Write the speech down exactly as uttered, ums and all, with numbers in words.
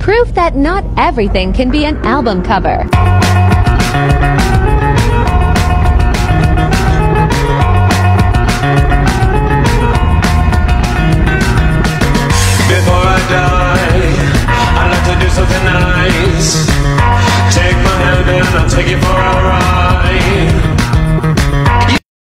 Proof that not everything can be an album cover. Before I die, I'd like to do something nice. Take my hand and I'll take it for